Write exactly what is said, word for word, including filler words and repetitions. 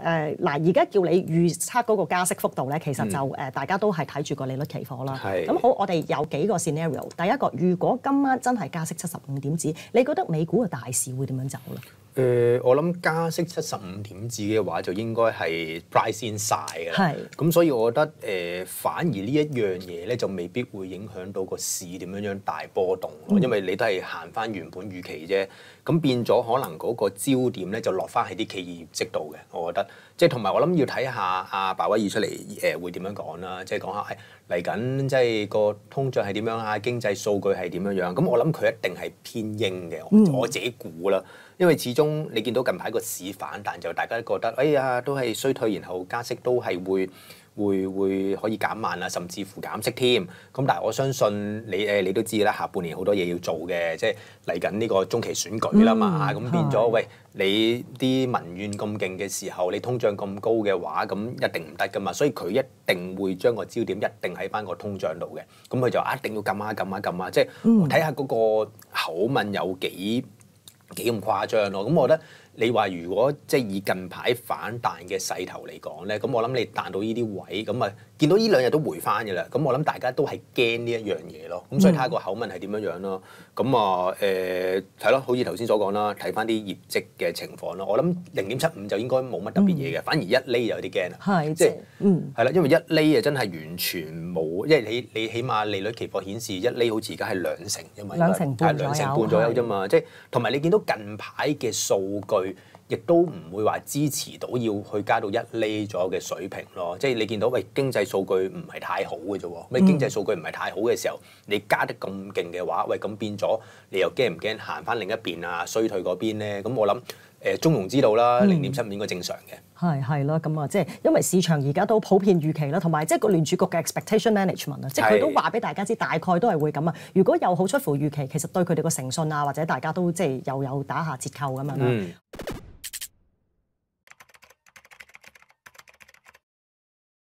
誒嗱，而家叫你預測嗰個加息幅度咧，其實就誒、嗯、大家都係睇住個利率期貨啦。咁好，我哋有幾個 scenario。第一個，如果今晚真係加息七十五點子，你覺得美股嘅大市會點樣走咧？ 誒、呃，我諗加息七十五點子嘅話，就應該係 price in 晒嘅啦。咁所以我覺得誒、呃，反而呢一樣嘢咧，就未必會影響到個市點樣樣大波動咯。嗯、因為你都係行翻原本預期啫。咁變咗可能嗰個焦點咧，就落翻喺啲企業業績度嘅。我覺得，即係同埋我諗要睇下阿鮑威爾出嚟誒、呃、會點樣講啦。即係講下嚟緊，即係個通脹係點樣啊？經濟數據係點樣樣？咁我諗佢一定係偏鷹嘅。嗯、我自己估啦。因為始終你見到近排個市反彈，就大家都覺得，哎呀，都係衰退，然後加息都係會會會可以減慢啊，甚至乎減息添。咁但係我相信你誒，你都知啦，下半年好多嘢要做嘅，即係嚟緊呢個中期選舉啦嘛。咁、嗯、變咗，喂，你啲民怨咁勁嘅時候，你通脹咁高嘅話，咁一定唔得噶嘛。所以佢一定會將個焦點一定喺翻個通脹度嘅。咁佢就一定要撳下撳下撳下，即係睇下嗰個口吻有幾幾咁誇張咯？咁我覺得你話如果即係以近排反彈嘅勢頭嚟講咧，咁我諗你彈到呢啲位，咁啊見到呢兩日都回翻嘅啦。咁我諗大家都係驚呢一樣嘢咯。咁所以睇下個口吻係點樣樣咯。咁啊誒係咯，好似頭先所講啦，睇翻啲業績嘅情況咯。我諗零點七五就應該冇乜特別嘢嘅，嗯、反而一厘有啲驚啊。係即係嗯係啦，因為一厘啊真係完全冇，因為你你起碼利率期貨顯示一厘好似而家係兩成啫嘛， 兩成半兩成半左右啫嘛。即係同埋你見到近排嘅數據，亦都唔會話支持到要去加到一厘左右嘅水平咯。即係你見到喂經濟數據唔係太好嘅啫喎，咩經濟數據唔係太好嘅時候，你加得咁勁嘅話，喂咁變咗你又驚唔驚行翻另一邊啊衰退嗰邊咧？咁我諗誒中庸之道啦，零點七五應該正常嘅。 係係啦，咁啊即係因為市場而家都普遍預期啦，同埋即係個聯儲局嘅 expectation management 啊，即係佢都話俾大家知大概都係會咁啊。如果有好出乎預期，其實對佢哋個誠信啊，或者大家都即係又有打下折扣咁樣啦。嗯